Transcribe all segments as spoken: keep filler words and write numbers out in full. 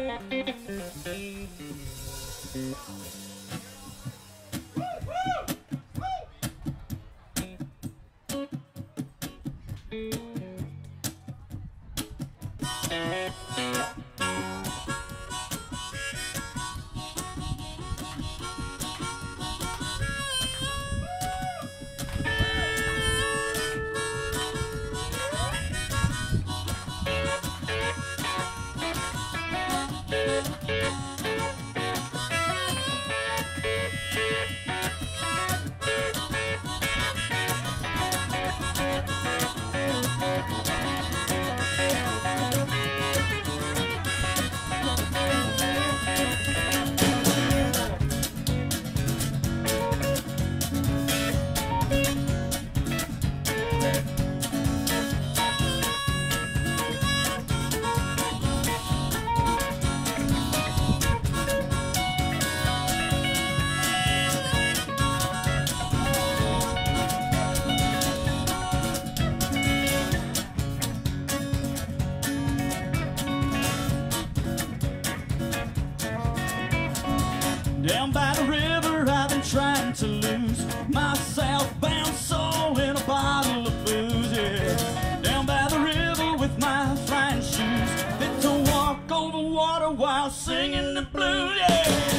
Down by the river I've been trying to lose my southbound soul in a bottle of booze, yeah. Down by the river with my flying shoes, fit to walk over water while singing the blues, yeah.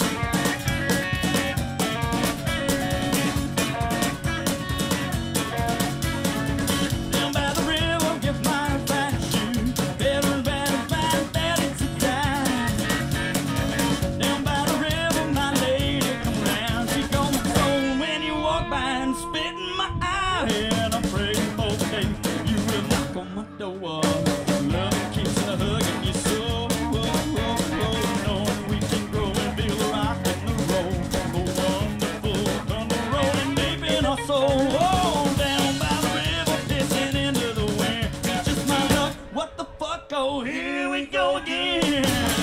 Oh, here we go again.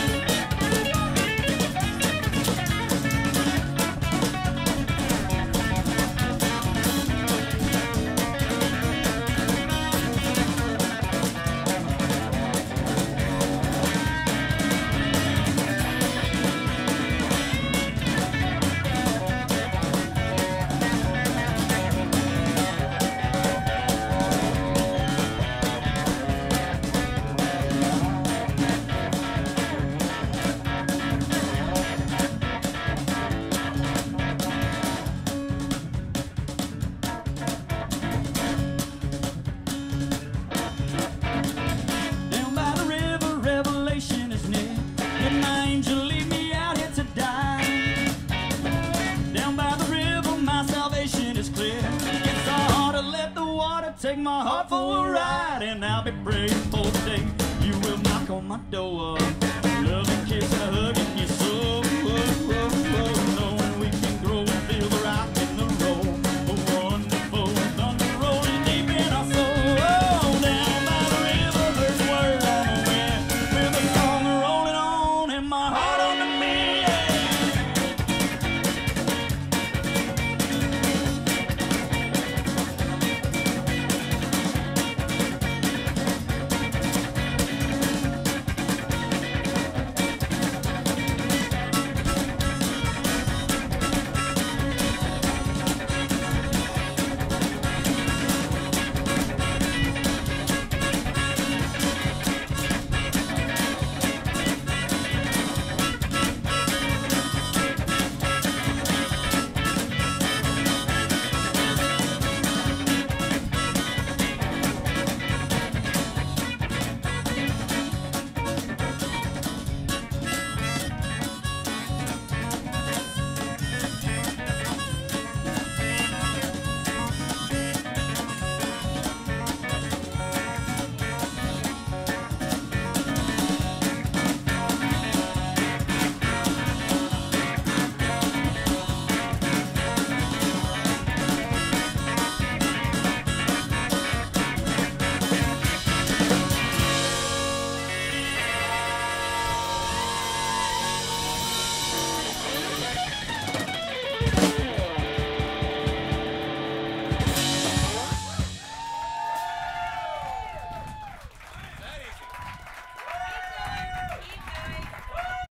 Take my heart for a ride, and I'll be praying for the day you will knock on my door.